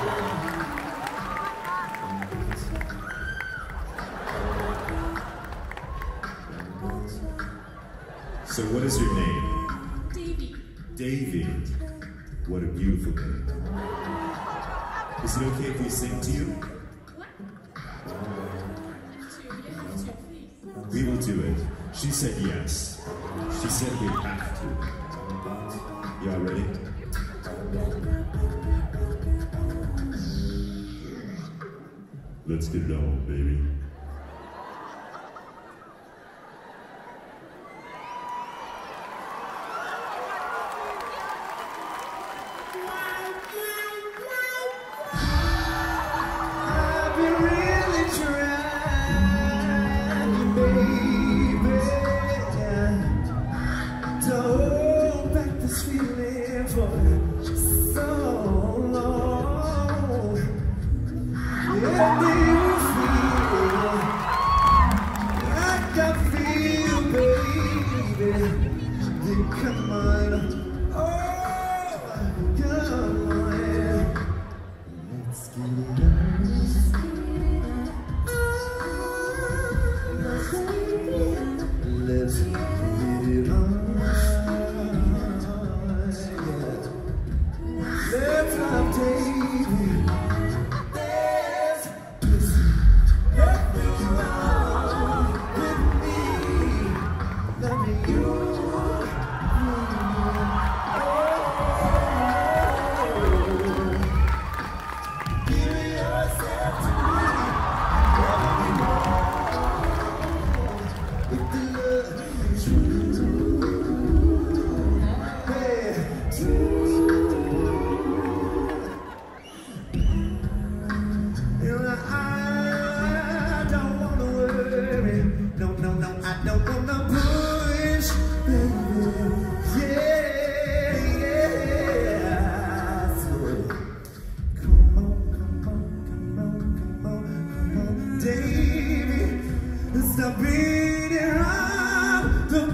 So what is your name? Devi. Devi. What a beautiful name. Is it okay if we sing to you? What? You have to, please. We will do it. She said yes. She said we have to. Y'all ready? Let's get it on, baby. Stop beating around the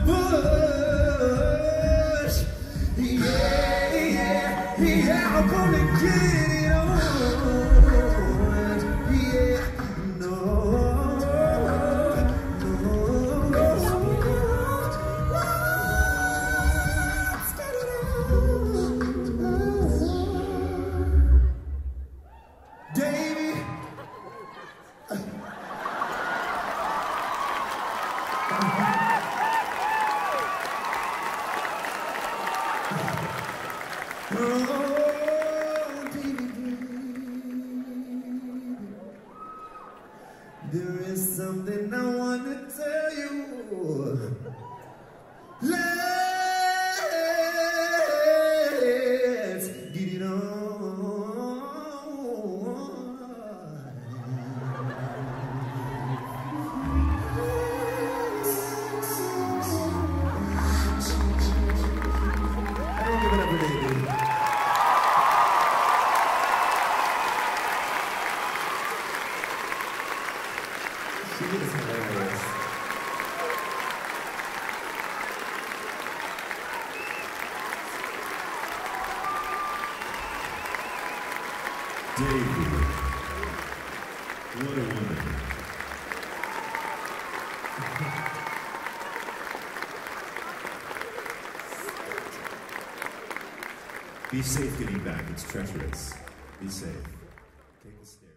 bush. Yeah, yeah, yeah, I'm gonna get it on. Yeah, no, let's get it on. Davey. There is something I want to tell you. Let's get it on. Give it up for Devi. She is hilarious. Devi. What a woman. Be safe getting back. It's treacherous. Be safe. Take a step.